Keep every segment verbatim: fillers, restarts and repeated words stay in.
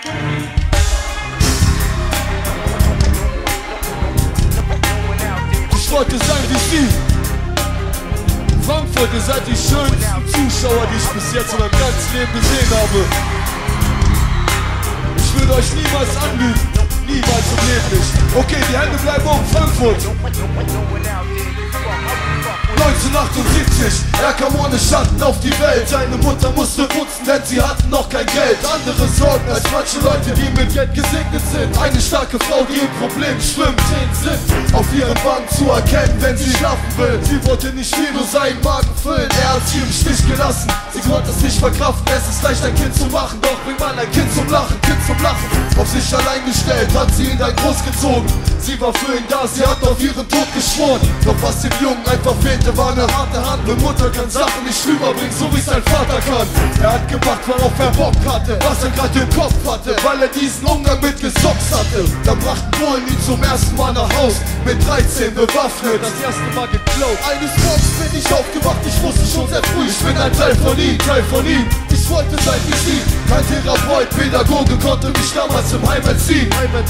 Ich wollte sein wie Sie. Frankfurt, ihr seid die schönsten Zuschauer, die ich bis jetzt in meinem ganzen Leben gesehen habe. Ich würde euch niemals anlügen. Niemals im Leben nicht. Okay, die Hände bleiben oben, Frankfurt. neunzehnhundertachtundsiebzig, er kam ohne Schatten auf die Welt. Seine Mutter musste putzen, denn sie hatten noch kein Geld. Andere Sorgen als manche Leute, die mit Geld gesegnet sind. Eine starke Frau, die im Problem schwimmt. Zehn sind auf ihren Wangen zu erkennen, wenn sie schlafen will. Sie wollte nicht viel, nur seinen Magen füllen. Er hat sie im Stich gelassen, sie konnte es nicht verkraften. Es ist leicht, ein Kind zu machen, doch bringt man ein Kind zum Lachen. Kind zum Lachen, auf sich allein gestellt, hat sie ihn dann großgezogen. Sie war für ihn da, sie hat auf ihren Tod geschworen. Doch was dem Jungen einfach fehlte, war eine harte Hand. Eine Mutter kann Sachen nicht rüberbringen, so wie sein Vater kann. Er hat gemacht, worauf er Bock hatte, was er gerade im Kopf hatte, weil er diesen Umgang mit gesocks hatte. Dann brachten Bullen ihn zum ersten Mal nach Haus, mit dreizehn bewaffnet, das erste Mal geklaut. Eines Morgens bin ich aufgewacht, ich wusste schon sehr früh, ich bin ein Teil von ihm, Teil von ihm. Ich wollte sein wie Sie, kein Therapeut, Pädagoge konnte mich damals im Heim erziehen.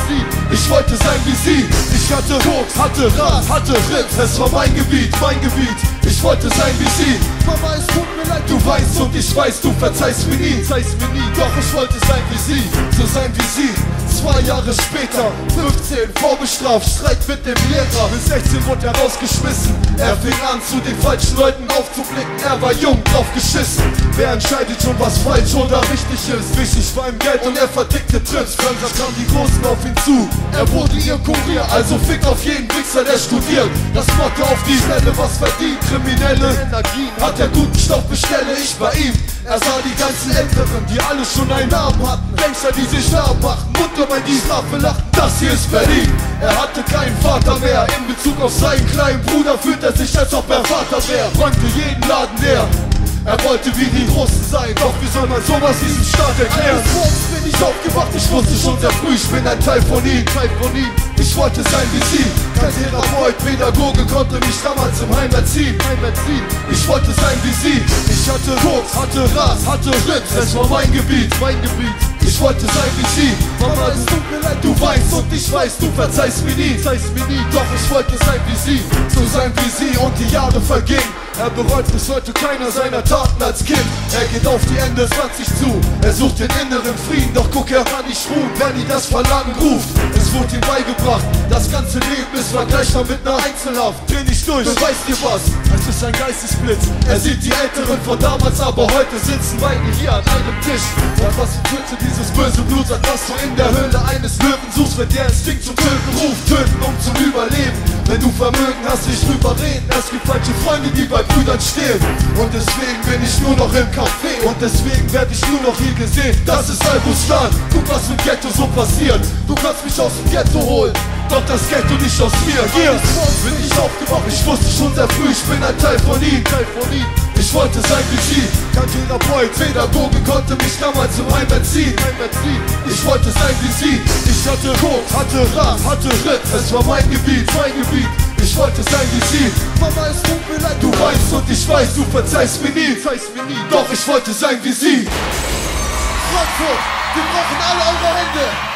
Ich wollte sein wie Sie, ich hatte Koks, hatte Ras, hatte Rips, es war mein Gebiet, mein Gebiet. Ich wollte sein wie Sie. Mama, es tut mir leid, du weißt und ich weiß, du verzeihst mir nie, verzeihst mir nie. Doch ich wollte sein wie Sie, so sein wie Sie. Zwei Jahre später, fünfzehn, vorbestraft, Streit mit dem Lehrer. Mit sechzehn wurde er rausgeschmissen. Er fing an, zu den falschen Leuten aufzublicken. Er war jung, drauf geschissen. Wer entscheidet schon, was falsch oder richtig ist? Wichtig war ihm Geld und er verdickte Trips. Langsam kamen die Großen auf ihn zu. Er wurde ihr Kurier, also fick auf jeden Wichser, der studiert. Das Motto auf die Schnelle, was verdient. Kriminelle Energien, hat er guten Stoff, bestelle ich bei ihm. Er sah die ganzen Älteren, die alle schon einen Namen hatten. Gangster, die sich Namen machen, Mutter bei die Strafe lachten. Das hier ist Berlin. Er hatte keinen Vater mehr. In Bezug auf seinen kleinen Bruder fühlt er sich, als ob er Vater wäre. Räumte jeden Laden leer. Er wollte wie die Großen sein, doch wie soll man sowas diesem Staat erklären? Eines Morgens bin ich aufgewacht, ich wusste schon sehr früh, ich bin ein Teil von ihm, Teil von ihm. Ich wollte sein wie Sie, kein Therapeut, Pädagoge konnte mich damals im Heim erziehen, Heim erziehen. Ich wollte sein wie Sie, ich hatte Koks, hatte Ras, hatte Rips, es war mein Gebiet, mein Gebiet. Ich wollte sein wie Sie, Mama, es tut mir leid, du weißt und ich weiß, du verzeihst mir nie, verzeihst mir nie. Doch ich wollte sein wie Sie, so sein wie Sie und die Jahre vergingen. Er bereut bis heute keiner seiner Taten als Kind. Er geht auf die Ende zwanzig zu. Er sucht den inneren Frieden, doch guck er an, nicht ruht, wenn ihn das Verlangen ruft. Es wurde ihm beigebracht, das ganze Leben ist vergleichbar mit einer Einzelhaft. Dreh nicht durch, beweis dir was, es ist ein Geistesblitz. Er sieht die Älteren von damals, aber heute sitzen beide hier an einem Tisch. Und was tötet dieses böse Blut, sagt, was du in der Höhle eines Löwen suchst, wenn der Instinkt zum Töten ruft. Töten, um zu überleben. Wenn du Vermögen hast, nicht drüber reden. Es gibt falsche Freunde, die bei Brüdern stehen. Und deswegen bin ich nur noch im Café. Und deswegen werde ich nur noch hier gesehen. Das ist Albustan. Guck, was im Ghetto so passiert. Du kannst mich aus dem Ghetto holen, doch das Ghetto nicht aus mir. Hier bin ich aufgewacht, ich wusste schon sehr früh, ich bin ein Teil von ihm, Teil von ihm. Ich wollte sein wie Sie, kein Therapeut, Pädagoge konnte mich damals im Heim erziehen, Heim erziehen. Ich wollte sein wie Sie, ich hatte Koks, hatte Ras, hatte Ritt, es war mein Gebiet, mein Gebiet. Ich wollte sein wie Sie, Mama, es tut mir leid, du weißt und ich weiß, du verzeihst mir nie, verzeihst mir nie. Doch ich wollte sein wie Sie. Frankfurt, wir brauchen alle eure Hände.